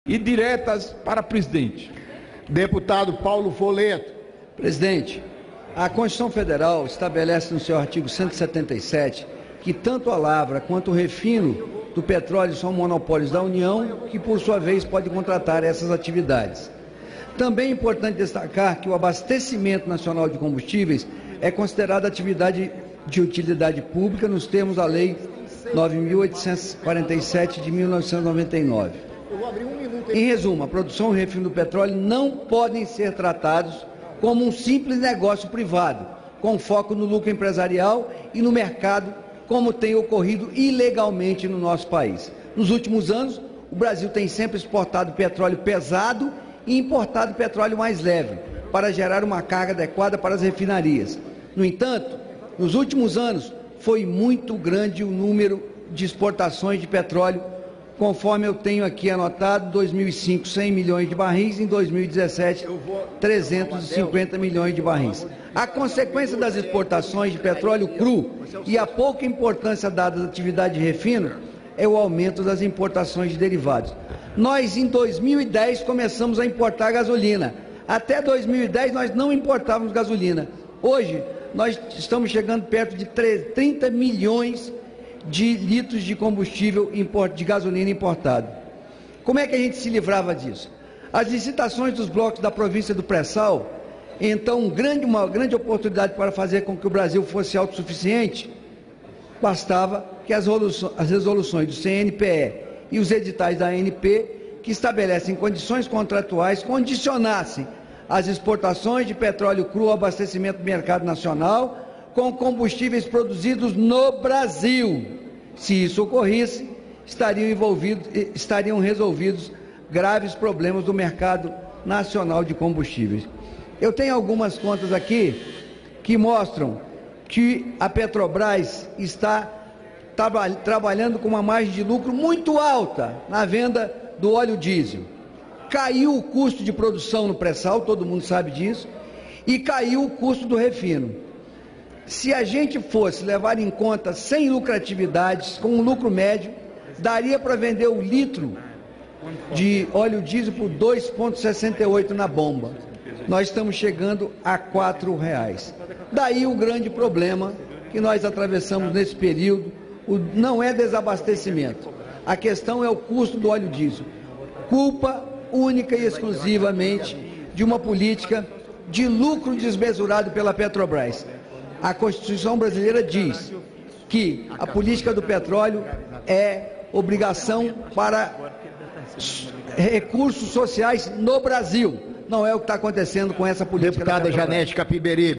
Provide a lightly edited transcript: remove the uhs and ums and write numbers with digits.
e diretas para presidente. Deputado Paulo Folleto. Presidente, a Constituição Federal estabelece no seu artigo 177 que tanto a lavra quanto o refino do petróleo são monopólios da União, que por sua vez pode contratar essas atividades. Também é importante destacar que o abastecimento nacional de combustíveis é considerado atividade de utilidade pública nos termos da Lei 9.847 de 1999. Em resumo, a produção e o refino do petróleo não podem ser tratados como um simples negócio privado, com foco no lucro empresarial e no mercado, como tem ocorrido ilegalmente no nosso país. Nos últimos anos, o Brasil tem sempre exportado petróleo pesado e importado petróleo mais leve, para gerar uma carga adequada para as refinarias. No entanto, nos últimos anos, foi muito grande o número de exportações de petróleo, conforme eu tenho aqui anotado, em 2005, 100 milhões de barris, em 2017, 350 milhões de barris. A consequência das exportações de petróleo cru e a pouca importância dada à atividade de refino é o aumento das importações de derivados. Nós, em 2010, começamos a importar gasolina. Até 2010, nós não importávamos gasolina. Hoje, nós estamos chegando perto de 30 milhões de litros de combustível de gasolina importado. Como é que a gente se livrava disso? As licitações dos blocos da província do pré-sal, então uma grande oportunidade para fazer com que o Brasil fosse autossuficiente, bastava que as resoluções do CNPE e os editais da ANP, que estabelecem condições contratuais, condicionassem as exportações de petróleo cru ao abastecimento do mercado nacional com combustíveis produzidos no Brasil. Se isso ocorresse, estariam resolvidos graves problemas do mercado nacional de combustíveis. Eu tenho algumas contas aqui que mostram que a Petrobras está trabalhando com uma margem de lucro muito alta na venda do óleo diesel. Caiu o custo de produção no pré-sal, todo mundo sabe disso, e caiu o custo do refino. Se a gente fosse levar em conta sem lucratividades, com um lucro médio, daria para vender o litro de óleo diesel por 2,68 na bomba. Nós estamos chegando a R$4. Daí o grande problema que nós atravessamos nesse período, não é desabastecimento. A questão é o custo do óleo diesel. Culpa única e exclusivamente de uma política de lucro desmesurado pela Petrobras. A Constituição brasileira diz que a política do petróleo é obrigação para recursos sociais no Brasil. Não é o que está acontecendo com essa política. Deputada Janete Capiberibe.